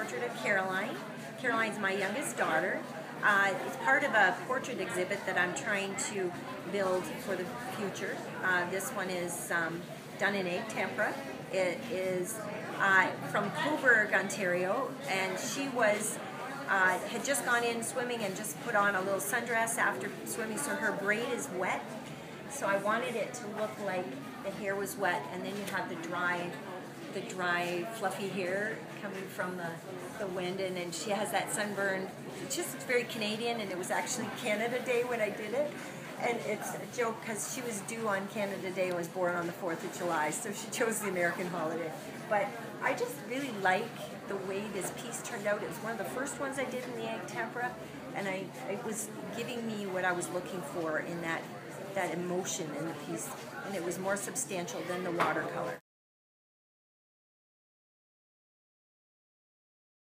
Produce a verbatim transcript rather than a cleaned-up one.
portrait of Caroline. Caroline's my youngest daughter. Uh, it's part of a portrait exhibit that I'm trying to build for the future. Uh, this one is um, done in egg tempera. It is uh, from Coburg, Ontario, and she was uh, had just gone in swimming and just put on a little sundress after swimming, so her braid is wet. So I wanted it to look like the hair was wet, and then you have the dry, the dry, fluffy hair coming from the, the wind, and then she has that sunburn. It's just it's very Canadian, and it was actually Canada Day when I did it. And it's a joke because she was due on Canada Day and was born on the fourth of July, so she chose the American holiday. But I just really like the way this piece turned out. It was one of the first ones I did in the egg tempera, and I, it was giving me what I was looking for in that, that emotion in the piece. And it was more substantial than the watercolor.